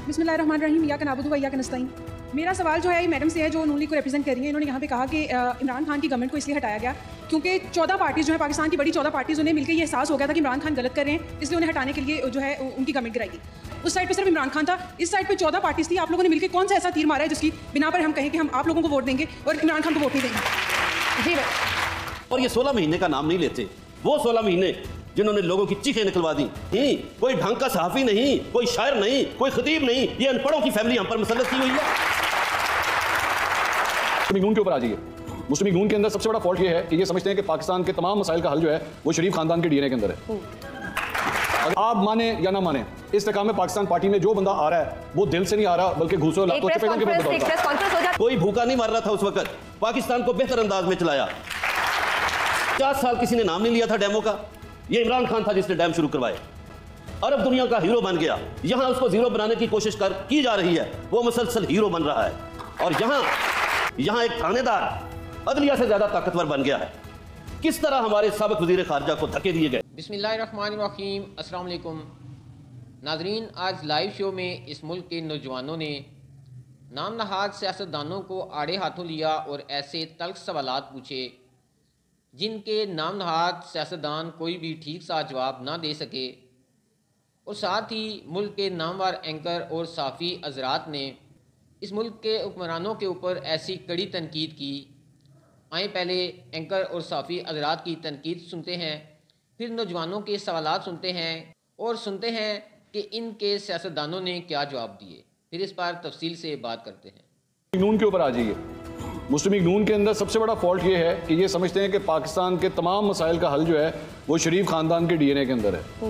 बिस्मिल्लाहिर्रहमानिर्रहीम, या का नाबुदु व इय्याका नस्तईन। मेरा सवाल जो है ये मैडम से है जो नून लीग को रिप्रेजेंट कर रही है। इन्होंने यहाँ पे कहा कि इमरान खान की गवर्नमेंट को इसलिए हटाया गया क्योंकि 14 पार्टीज़ जो है पाकिस्तान की बड़ी 14 पार्टीज़ उन्हें मिलकर ये एहसास हो गया था कि इमरान खान गलत कर रहे हैं, इसलिए उन्हें हटाने के लिए जो है उनकी गवर्नमेंट गिराई थी। उस साइड पे सिर्फ इमरान खान था, इस साइड पे 14 पार्टीज़ थी। आप लोगों ने मिलकर कौन सा ऐसा तीर मारा है जिसकी बिना पर हम कहें कि हम आप लोगों को वोट देंगे और इमरान खान को वोट नहीं देंगे? जी और ये 16 महीने का नाम नहीं लेते, वो 16 महीने जिन्होंने लोगों की चीखें निकलवा दी। कोई ढंग का सहाफी नहीं, कोई शायर नहीं, कोई खतीब नहीं, ये अनपढ़ों की फैमिली हम पर मुसल्लत की हुई है। मुस्लिम लीग के ऊपर आ जाइए। मुस्लिम लीग के अंदर सबसे बड़ा फॉल्ट ये है कि ये समझते हैं कि पाकिस्तान के तमाम मसाइल का हल जो है वो शरीफ खानदान के डीएनए के अंदर है। अगर आप माने या ना माने, इस तकाम में पाकिस्तान पार्टी में जो बंदा आ रहा है वो दिल से नहीं आ रहा बल्कि घूसों लातों चपेटों के बदौलत। कोई भूखा नहीं मर रहा था उस वक्त, पाकिस्तान को बेहतर अंदाज में चलाया। 50 साल किसी ने नाम नहीं लिया था डैमों का, ये इमरान खान था जिसने डैम शुरू करवाए। अरब दुनिया का हीरो बन गया, यहां उसको जीरो बनाने की कोशिश की जा रही है, वो मुसलसल हीरो बन रहा है। और यहां एक थानेदार अदलिया से ज्यादा ताकतवर बन गया है। किस तरह हमारे साबिक वजीर खारजा को धक्के दिए गए। बिस्मिल्लाहिर्रहमानिर्रहीम, अस्सलाम वालेकुम नाजरीन। आज लाइव शो में इस मुल्क के नौजवानों ने नाम नहाद सियासतदानों को आड़े हाथों लिया और ऐसे तल्ख सवालात पूछे जिनके नाम नहाद सियासतदान कोई भी ठीक सा जवाब ना दे सके। और साथ ही मुल्क के नामवर एंकर और साफ़ी हज़रात ने इस मुल्क के हुक्मरानों के ऊपर ऐसी कड़ी तनकीद की। आए पहले एंकर और साफ़ी हज़रात की तनकीद सुनते हैं, फिर नौजवानों के सवालात सुनते हैं और सुनते हैं कि इनके सियासतदानों ने क्या जवाब दिए। फिर इस पर तफसील से बात करते हैं। नून के ऊपर आ जाइए। मुस्लिम लीग नून के अंदर सबसे बड़ा फॉल्ट ये है कि ये समझते हैं कि पाकिस्तान के तमाम मसाइल का हल जो है वो शरीफ खानदान के डीएनए के अंदर है।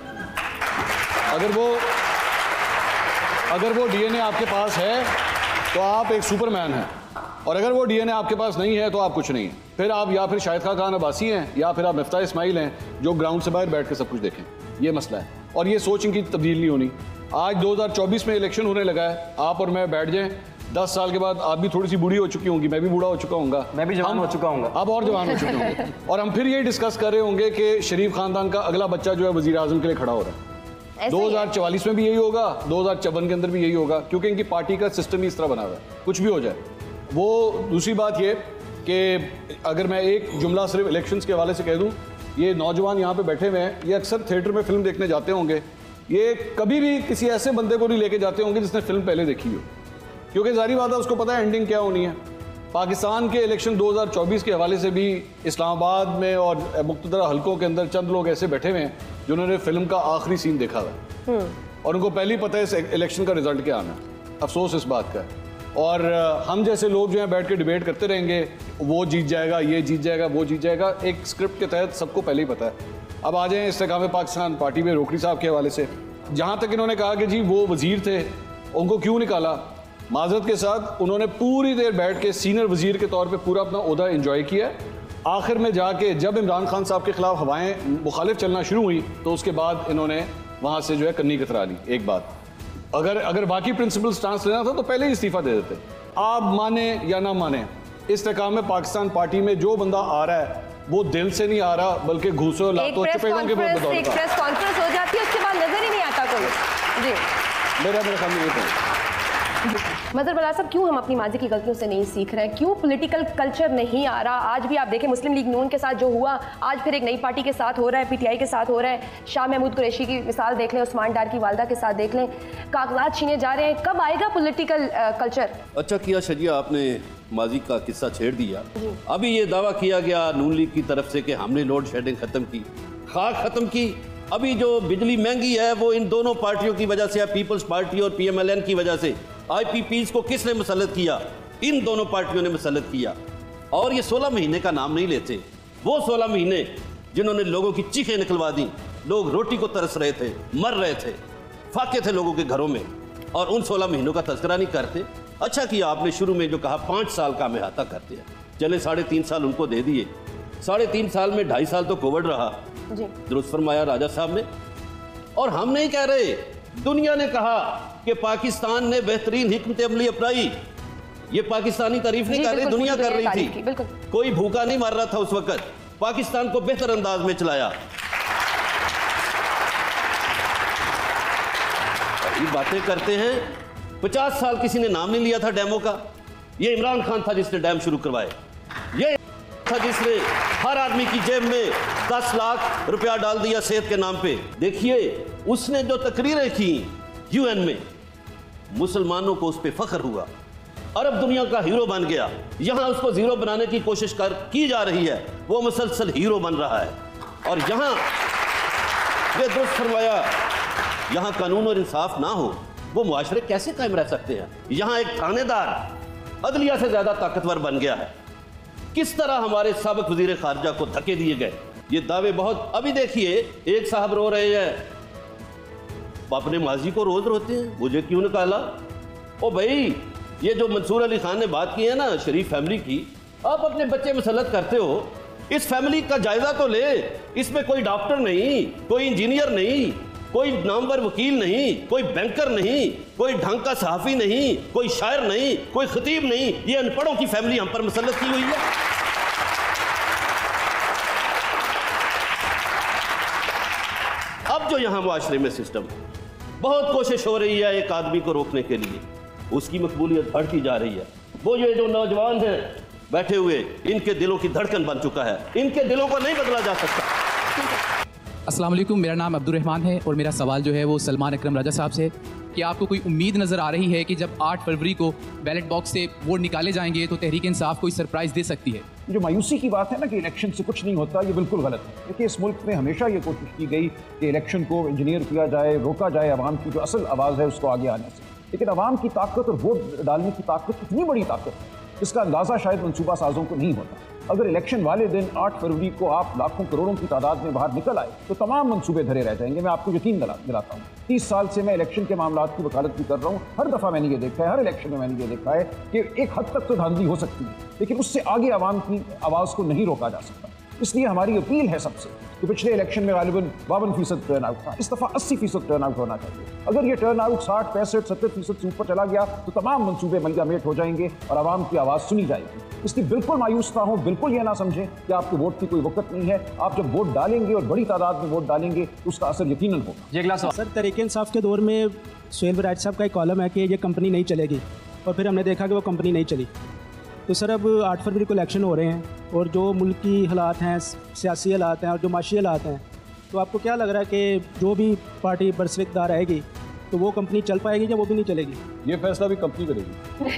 अगर वो डीएनए आपके पास है तो आप एक सुपरमैन हैं, और अगर वो डीएनए आपके पास नहीं है तो आप कुछ नहीं हैं। फिर आप या फिर शाहिद खान अब्बासी हैं या फिर आप मिफ्ताह इस्माइल हैं जो ग्राउंड से बाहर बैठ कर सब कुछ देखें। ये मसला है और ये सोच इनकी तब्दील नहीं होनी। आज 2024 में इलेक्शन होने लगा है, आप और मैं बैठ जाएं, 10 साल के बाद आप भी थोड़ी सी बूढ़ी हो चुकी होंगी, मैं भी बूढ़ा हो चुका हूँगा, मैं भी जवान हो चुका हूँ, आप और जवान हो चुके होंगे, और हम फिर ये डिस्कस कर रहे होंगे कि शरीफ खानदान का अगला बच्चा जो है वजीर आजम के लिए खड़ा हो रहा है। 2044 में भी यही होगा, 2054 के अंदर भी यही होगा, क्योंकि इनकी पार्टी का सिस्टम ही इस तरह बना हुआ है, कुछ भी हो जाए। वो दूसरी बात ये कि अगर मैं एक जुमला सिर्फ इलेक्शंस के हवाले से कह दूं, ये नौजवान यहाँ पे बैठे हुए हैं, ये अक्सर थिएटर में फिल्म देखने जाते होंगे, ये कभी भी किसी ऐसे बंदे को नहीं लेके जाते होंगे जिसने फिल्म पहले देखी हो, क्योंकि जारी बात है उसको पता है एंडिंग क्या होनी है। पाकिस्तान के इलेक्शन 2024 के हवाले से भी इस्लामाबाद में और मुख्तलिफ हलकों के अंदर चंद लोग ऐसे बैठे हुए हैं जिन्होंने फिल्म का आखिरी सीन देखा हुआ है और उनको पहले ही पता है इस इलेक्शन का रिजल्ट क्या आना है। अफसोस इस बात का है। और हम जैसे लोग जो हैं बैठ के डिबेट करते रहेंगे, वो जीत जाएगा, ये जीत जाएगा, वो जीत जाएगा, एक स्क्रिप्ट के तहत सबको पहले ही पता है। अब आ जाएँ इस्तेकाम पाकिस्तान पार्टी में रोकड़ी साहब के हवाले से, जहाँ तक इन्होंने कहा कि जी वो वजीर थे, उनको क्यों निकाला। माजरत के साथ उन्होंने पूरी देर बैठ के सीनियर वजीर के तौर पे पूरा अपना ओहदा एंजॉय किया। आखिर में जाके जब इमरान खान साहब के खिलाफ हवाएं मुखालिफ चलना शुरू हुई तो उसके बाद इन्होंने वहाँ से जो है कन्नी कतरा ली। एक बात, अगर बाकी प्रिंसिपल स्टांस लेना था तो पहले ही इस्तीफा दे देते। आप माने या ना माने, इस्तेकाम में पाकिस्तान पार्टी में जो बंदा आ रहा है वो दिल से नहीं आ रहा बल्कि घूसों लातों चपेटों के बदौलत। एक प्रेस कॉन्फ्रेंस हो जाती है, उसके बाद नजर ही नहीं आता कोई। जी मेरा ख्याल में ये था। मजहर बला साहब, क्यों हम अपनी माजी की गलतियों से नहीं सीख रहे हैं? क्यों पॉलिटिकल कल्चर नहीं आ रहा? आज भी आप देखें मुस्लिम लीग नून के साथ जो हुआ, आज फिर एक नई पार्टी के साथ हो रहा है, पीटीआई के साथ हो रहा है। शाह महमूद कुरैशी की मिसाल देख लें, उस्मान डार की वालदा के साथ देख लें, कागजात छीने जा रहे हैं। कब आएगा पॉलिटिकल कल्चर? अच्छा किया शजिया, आपने माजी का किस्सा छेड़ दिया। अभी ये दावा किया गया नून लीग की तरफ से कि हमने लोड शेडिंग खत्म की, खाक खत्म की। अभी जो बिजली महंगी है वो इन दोनों पार्टियों की वजह से है, पीपल्स पार्टी और PMLN की वजह से। IPPs को किसने मुसल्लत किया? इन दोनों पार्टियों ने मुसल्लत किया। और ये 16 महीने का नाम नहीं लेते, वो 16 महीने जिन्होंने लोगों की चीखें निकलवा दी, लोग रोटी को तरस रहे थे, मर रहे थे, फाके थे लोगों के घरों में, और उन 16 महीनों का तज़किरा नहीं करते। अच्छा किया आपने शुरू में जो कहा 5 साल का हम अहाता करते हैं, चले 3.5 साल उनको दे दिए। 3.5 साल में 2.5 साल तो कोविड रहा, दुरुस्त फरमाया राजा साहब ने। और हम नहीं कह रहे, दुनिया ने कहा कि पाकिस्तान ने बेहतरीन हिकमत अमली अपनाई। ये पाकिस्तानी तारीफ नहीं कर रही, दुनिया कर रही थी। कोई भूखा नहीं मर रहा था उस वक्त, पाकिस्तान को बेहतर अंदाज में चलाया। ये बातें करते हैं। 50 साल किसी ने नाम नहीं लिया था डैमों का। ये इमरान खान था जिसने डैम शुरू करवाए। ये था जिसने हर आदमी की जेब में 10 लाख रुपया डाल दिया सेहत के नाम पे। देखिए उसने जो तकरीरें की यूएन में, मुसलमानों को उस पर फख्र हुआ, अरब दुनिया का हीरो बन गया। यहां उसको जीरो बनाने की कोशिश की जा रही है, वो मुसलसल हीरो बन रहा है। और यहां ये दुरुस्त फरमाया, यहां कानून और इंसाफ ना हो वो मुआशरे कैसे कायम रह सकते हैं। यहां एक थानेदार अदलिया से ज्यादा ताकतवर बन गया है। किस तरह हमारे साबिक वजीर खारजा को धक्के दिए गए। ये दावे बहुत, अभी देखिए एक साहब रो रहे हैं, अपने माजी को रोज रोते हैं, मुझे क्यों निकाला। ओ भाई, ये जो मंसूर अली खान ने बात की है ना शरीफ फैमिली की, आप अपने बच्चे मुसल्लत करते हो, इस फैमिली का जायजा तो ले। इसमें कोई डॉक्टर नहीं, कोई इंजीनियर नहीं, कोई नामवर वकील नहीं, कोई बैंकर नहीं, कोई ढंग का सहाफी नहीं, कोई शायर नहीं, कोई खतीब नहीं। ये अनपढ़ों की फैमिली हम पर मुसल्लत की हुई है। अब जो यहां मुआशरे में सिस्टम, बहुत कोशिश हो रही है एक आदमी को रोकने के लिए, उसकी मकबूलियत बढ़ती जा रही है। वो ये जो नौजवान हैं बैठे हुए, इनके दिलों की धड़कन बन चुका है, इनके दिलों को नहीं बदला जा सकता। अस्सलाम वालेकुम, मेरा नाम अब्दुल रहमान है और मेरा सवाल जो है वो सलमान अकरम राजा साहब से, कि आपको कोई उम्मीद नज़र आ रही है कि जब 8 फरवरी को बैलेट बॉक्स से वोट निकाले जाएंगे तो तहरीक इंसाफ कोई सरप्राइज़ दे सकती है। जो मायूसी की बात है ना कि इलेक्शन से कुछ नहीं होता, ये बिल्कुल गलत है। देखिए इस मुल्क में हमेशा ये कोशिश की गई कि इलेक्शन को इंजीनियर किया जाए, रोका जाए अवाम की जो असल आवाज़ है उसको आगे आने से। लेकिन अवाम की ताकत और वोट डालने की ताकत इतनी बड़ी ताकत है जिसका अंदाज़ा शायद मनसूबा साजों को नहीं होता। अगर इलेक्शन वाले दिन 8 फरवरी को आप लाखों करोड़ों की तादाद में बाहर निकल आए तो तमाम मंसूबे धरे रह जाएंगे। मैं आपको यकीन दिलाता हूँ, 30 साल से मैं इलेक्शन के मामलों की वकालत भी कर रहा हूँ। हर दफ़ा मैंने ये देखा है, हर इलेक्शन में मैंने ये देखा है कि एक हद तक तो धांधली हो सकती है, लेकिन उससे आगे आवाम की आवाज़ को नहीं रोका जा सकता। इसलिए हमारी अपील है सबसे कि पिछले इलेक्शन में गालिबन 52% टर्न आउट था, इस दफ़ा 80% टर्न आउट होना चाहिए। अगर ये टर्न आउट 60, 65, 70% से ऊपर चला गया तो तमाम मंसूबे मलगामेट हो जाएंगे और आवाम की आवाज़ सुनी जाएगी। इसलिए बिल्कुल मायूस ना हो, बिल्कुल ये ना समझें कि आपको वोट की कोई वक्त नहीं है। आप जब वोट डालेंगे और बड़ी तादाद में वोट डालेंगे तो उसका असर यकीनन होगा। सर, तहरीक इंसाफ के दौर में सुहेल वराइच साहब का एक कॉलम है कि ये कंपनी नहीं चलेगी, और फिर हमने देखा कि वो कंपनी नहीं चली। तो सर अब 8 फरवरी को इलेक्शन हो रहे हैं और जो मुल्क की हालात हैं, सियासी हालात हैं और जो माशी हालात हैं, तो आपको क्या लग रहा है कि जो भी पार्टी बरसरिकदार रहेगी तो वो कंपनी चल पाएगी या वो भी नहीं चलेगी? ये फैसला भी कंपनी करेगी।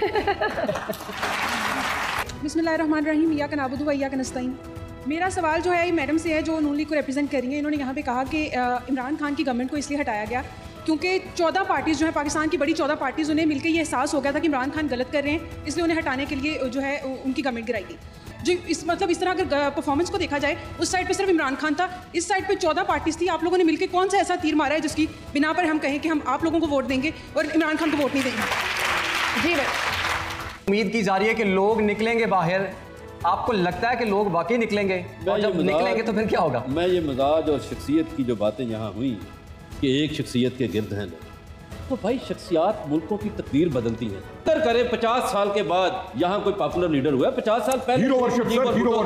बिस्मिल्लाहिर्रहमानिर्रहीम, इय्याका नअबुदु व इय्याका नस्तईन। मेरा सवाल जो है ये मैडम से है जो नून लीग को रिप्रेजेंट कर रही हैं। इन्होंने यहाँ पे कहा कि इमरान खान की गवर्नमेंट को इसलिए हटाया गया क्योंकि 14 पार्टीज़ जो है पाकिस्तान की बड़ी 14 पार्टीज़, उन्हें मिलकर ये एहसास हो गया था कि इमरान खान गलत कर रहे हैं, इसलिए उन्हें हटाने के लिए जो है उनकी गवर्नमेंट गिराई गई। जो इस तरह अगर परफॉर्मेंस को देखा जाए, उस साइड पे सिर्फ इमरान खान था, इस साइड पे 14 पार्टीज थी। आप लोगों ने मिलकर कौन सा ऐसा तीर मारा है जिसकी बिना पर हम कहें कि हम आप लोगों को वोट देंगे और इमरान खान को वोट नहीं देंगे? जी उम्मीद की जा रही है कि लोग निकलेंगे बाहर। आपको लगता है कि लोग वाकई निकलेंगे? और जब निकलेंगे तो फिर क्या होगा? मैं ये मजाज और शख्सियत की जो बातें यहाँ हुई कि एक शख्सियत के गिर्द हैं, तो भाई शख्सियात मुल्कों की तकदीर बदलती हैं। अगर करें 50 साल के बाद यहाँ कोई पॉपुलर लीडर हुआ है, 50 साल पहले शेख मुजीब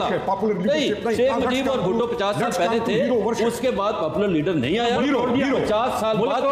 और भुट्टो 50 साल पहले थे, उसके बाद पॉपुलर लीडर नहीं आया। 50 साल बाद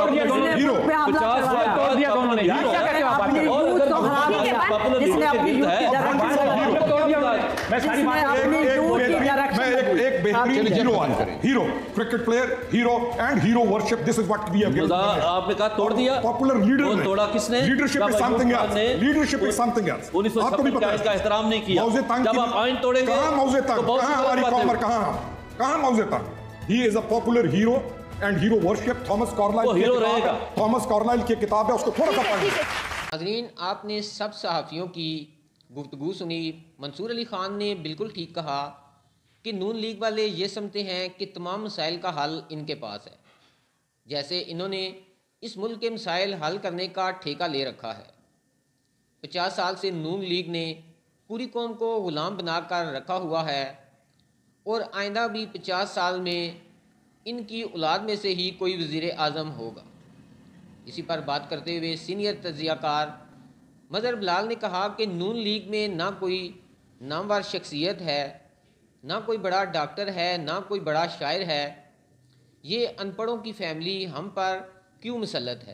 hero cricket player, hero and hero worship, this is what we have given. आपने कहा तोड़ दिया, पॉपुलर लीडर ने तोड़ा किसने? Leadership is something else, leadership is something else. आपको भी पता है इसका एहतराम नहीं किया। जब आप आइन तोड़ेंगे, कहां मौजे तक, कहां हमारी कॉमर, कहां मौजे तक। He is a popular hero and hero worship. Thomas Carlyle hero रहेगा। थॉमस कार्लाइल की किताब है, उसको थोड़ा सा पढ़िए। नाज़रीन, आपने सब सहाफ़ियों की गुफ्तगू सुनी। मंसूर अली ख़ान ने बिल्कुल ठीक कहा कि नून लीग वाले ये समझते हैं कि तमाम मसाइल का हल इनके पास है। जैसे इन्होंने इस मुल्क के मसाइल हल करने का ठेका ले रखा है। 50 साल से नून लीग ने पूरी कौम को ग़ुलाम बनाकर रखा हुआ है और आइंदा भी 50 साल में इनकी औलाद में से ही कोई वज़ीर आज़म होगा। इसी पर बात करते हुए सीनियर तज्ज़ियाकार मज़हर बिलाल ने कहा कि नून लीग में ना कोई नामवर शख्सियत है, ना कोई बड़ा डॉक्टर है, ना कोई बड़ा शायर है। ये अनपढ़ों की फैमिली हम पर क्यों मुसल्लत है?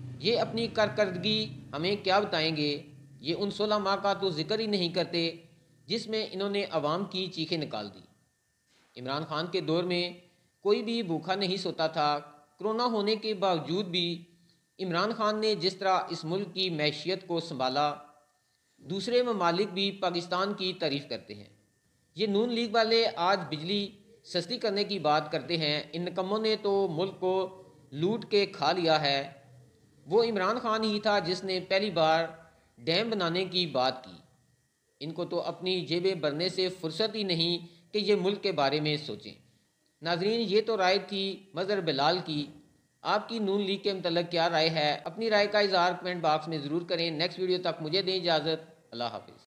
ये अपनी कारकर्दगी हमें क्या बताएंगे? ये उन 16 माह का तो जिक्र ही नहीं करते जिसमें इन्होंने अवाम की चीखें निकाल दी। इमरान खान के दौर में कोई भी भूखा नहीं सोता था। कोरोना होने के बावजूद भी इमरान खान ने जिस तरह इस मुल्क की मैशियत को संभाला, दूसरे ममालिक भी पाकिस्तान की तारीफ़ करते हैं। ये नून लीग वाले आज बिजली सस्ती करने की बात करते हैं। इन निकम्मों ने तो मुल्क को लूट के खा लिया है। वो इमरान खान ही था जिसने पहली बार डैम बनाने की बात की। इनको तो अपनी जेबें भरने से फुर्सत ही नहीं कि ये मुल्क के बारे में सोचें। नाजरीन, ये तो राय थी मज़हर बिलाल की। आपकी नून लीग के मतलब क्या राय है? अपनी राय का इज़हार कमेंट बॉक्स में ज़रूर करें। नेक्स्ट वीडियो तक मुझे दें इजाज़त। अल्लाह हाफिज़।